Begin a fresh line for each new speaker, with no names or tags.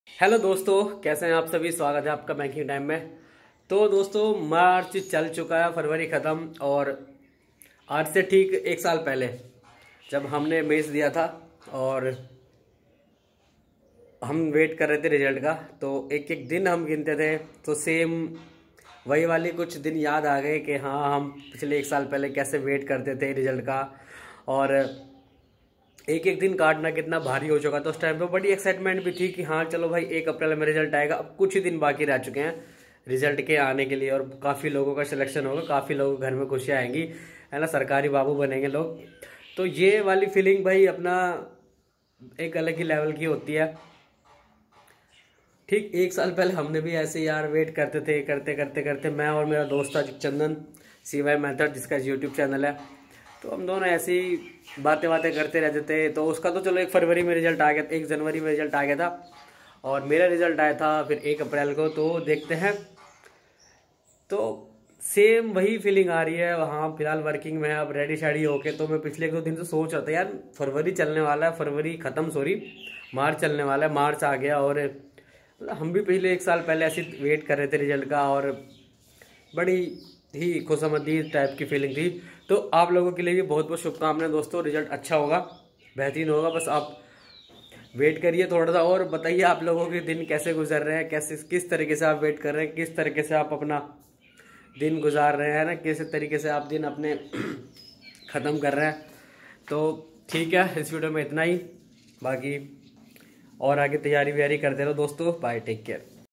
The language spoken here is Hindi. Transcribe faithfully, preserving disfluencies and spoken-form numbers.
हेलो दोस्तों, कैसे हैं आप सभी। स्वागत है आपका बैंकिंग टाइम में। तो दोस्तों, मार्च चल चुका है, फरवरी ख़त्म, और आज से ठीक एक साल पहले जब हमने मेंस दिया था और हम वेट कर रहे थे रिजल्ट का, तो एक एक दिन हम गिनते थे। तो सेम वही वाली कुछ दिन याद आ गए कि हाँ, हम पिछले एक साल पहले कैसे वेट करते थे रिजल्ट का, और एक एक दिन काटना कितना भारी हो चुका था। उस टाइम पे बड़ी एक्साइटमेंट भी थी कि हाँ चलो भाई, एक अप्रैल में रिजल्ट आएगा। अब कुछ ही दिन बाकी रह चुके हैं रिजल्ट के आने के लिए, और काफ़ी लोगों का सिलेक्शन होगा, काफ़ी लोगों के घर में खुशियाँ आएंगी, है ना, सरकारी बाबू बनेंगे लोग। तो ये वाली फीलिंग भाई अपना एक अलग ही लेवल की होती है। ठीक एक साल पहले हमने भी ऐसे यार वेट करते थे, करते करते करते मैं और मेरा दोस्त था चंदन, सी वाई मेथड, जिसका यूट्यूब चैनल है। तो हम दोनों ऐसी बातें बातें करते रहते थे। तो उसका तो चलो एक फरवरी में रिजल्ट आ गया, एक जनवरी में रिजल्ट आ गया था, और मेरा रिजल्ट आया था फिर एक अप्रैल को। तो देखते हैं, तो सेम वही फीलिंग आ रही है। वहाँ फिलहाल वर्किंग में है, अब रेडी शेडी होके। तो मैं पिछले एक दो दिन से सोच रहा था यार, फरवरी चलने वाला है, फरवरी ख़त्म, सॉरी मार्च चलने वाला है, मार्च आ गया, और मतलब हम भी पिछले एक साल पहले ऐसे वेट कर रहे थे रिजल्ट का, और बड़ी ही खुशामदी टाइप की फीलिंग थी। तो आप लोगों के लिए भी बहुत बहुत शुभकामनाएं दोस्तों, रिजल्ट अच्छा होगा, बेहतरीन होगा। बस आप वेट करिए थोड़ा सा, और बताइए आप लोगों के दिन कैसे गुजर रहे हैं, कैसे किस तरीके से आप वेट कर रहे हैं, किस तरीके से आप अपना दिन गुजार रहे हैं ना, किस तरीके से आप दिन अपने ख़त्म कर रहे हैं। तो ठीक है, इस वीडियो में इतना ही। बाकी और आगे तैयारी व्यारी करते रहो दोस्तों। Bye, take care.